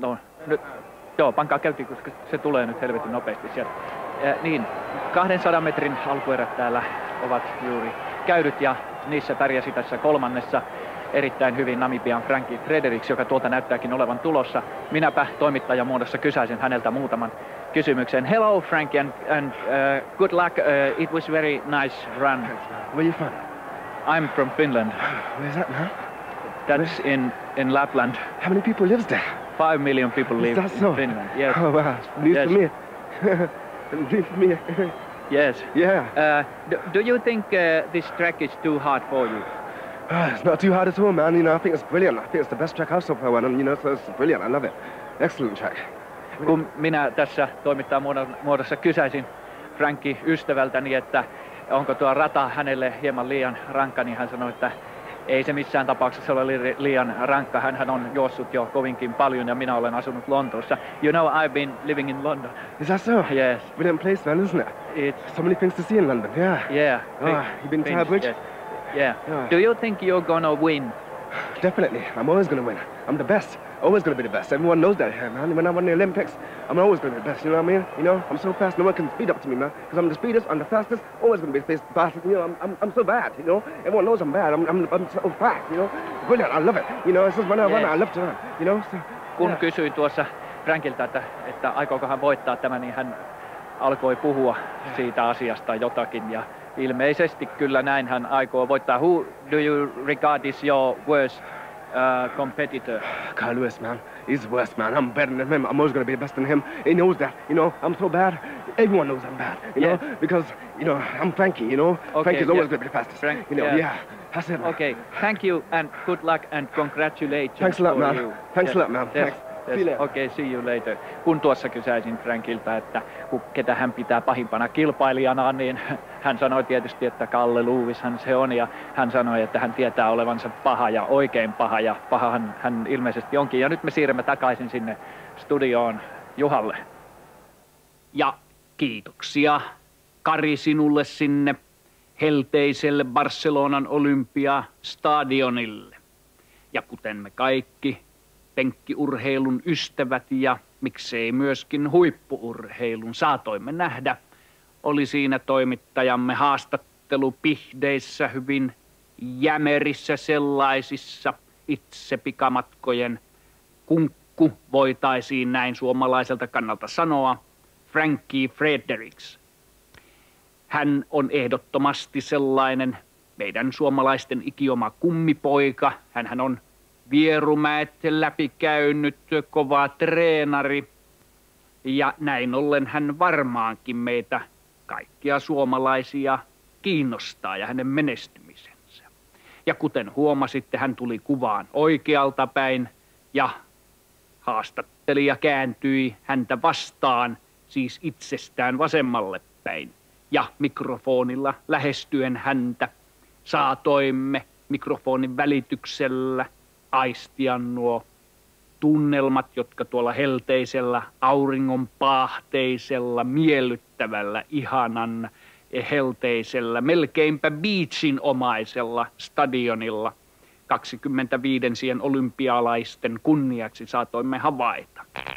No, nyt, joo, pankaa käyntiin, koska se tulee nyt helvetin nopeasti sieltä. Niin, 200 metrin alkuerät täällä ovat juuri käydyt ja niissä pärjäsi tässä kolmannessa erittäin hyvin Namibian Frankie Fredericks, joka tuolta näyttääkin olevan tulossa. Minäpä toimittajamuodossa kysäisin häneltä muutaman kysymyksen. Hello Frankie and good luck. It was very nice run. Where are you from? I'm from Finland. Where's that now? That's in Lapland. How many people lives there? 5 million people live in Finland. Yes. Oh wow, news Yes. for me. News for me. Yes. Yeah. Do you think this track is too hard for you? It's not too hard at all, man. You know, I think it's brilliant. I think it's the best track I've so far won, and you know, so it's brilliant. I love it. Excellent track. Kun minä tässä toimittajan muodossa kysäisin Frankie ystävältäni, että onko tuo rata hänelle hieman liian rankka, niin hän sanoi, että ei se missään tapauksessa ole liian rankka. Hänhän on juossut jo kovinkin paljon ja minä olen asunut Lontoossa. You know, I've been living in London. Is that so? Yes. Brilliant place, man, isn't it? It's So many things to see in London. Yeah. yeah. You been to Tower Bridge? Yes. Yeah. Yeah. Do you think you're gonna win? Definitely. I'm always going to win. I'm the best. Always going to be the best. Everyone knows that here, man. When I won the Olympics, I'm always going to be the best. You know what I mean? You know, I'm so fast. No one can speed up to me, man. Because I'm the speedest. I'm the fastest. Always going to be the fastest. You know, I'm so bad. You know, everyone knows I'm bad. I'm so fast. You know, brilliant. I love it. You know, it's just when I run, I love to run. You know. So, Kun kysyin tuossa Frankilta, että aikooko hän voittaa tämän, niin hän alkoi puhua siitä asiasta jotakin ja ilmeisesti kyllä näin hän aikoo voittaa. Who do you regard is your worst competitor? Carl Lewis, man. He's the worst, man. I'm better than him. I'm always going to be better than him. He knows that. You know, I'm so bad. Everyone knows I'm bad. You know, because, you know, I'm Frankie, you know. Okay, Frankie's always going to be the fastest. Frank, you know, yeah. yeah. That's it, man. Okay, thank you and good luck and congratulations. Thanks a lot, for man. you. Thanks a lot, man. Yes. Thanks. Yes. See you later. Okay, see you later. Kun tuossa kysäisin Frankilta, että ketä hän pitää pahimpana kilpailijanaan, niin hän sanoi tietysti, että Kalle Lewishan se on. Ja hän sanoi, että hän tietää olevansa paha ja oikein paha. Ja pahahan hän ilmeisesti onkin. Ja nyt me siirrymme takaisin sinne studioon Juhalle. Ja kiitoksia Kari sinulle sinne helteiselle Barcelonan Olympiastadionille. Ja kuten me kaikki penkkiurheilun ystävät ja miksei myöskin huippuurheilun saatoimme nähdä, oli siinä toimittajamme haastattelupihdeissä hyvin jämerissä sellaisissa itse pikamatkojen kunkku, voitaisiin näin suomalaiselta kannalta sanoa, Frankie Fredericks. Hän on ehdottomasti sellainen meidän suomalaisten ikioma kummipoika. Hänhän on Vierumäet läpikäynyt kova treenari ja näin ollen hän varmaankin meitä kaikkia suomalaisia kiinnostaa ja hänen menestymisensä. Ja kuten huomasitte, hän tuli kuvaan oikealta päin ja haastattelija kääntyi häntä vastaan, siis itsestään vasemmalle päin. Ja mikrofonilla lähestyen häntä saatoimme mikrofonin välityksellä aistia nuo tunnelmat, jotka tuolla helteisellä, auringonpaahteisella, miellyttävällä, ihanan, helteisellä, melkeinpä beachin omaisella stadionilla 25 olympialaisten kunniaksi saatoimme havaita.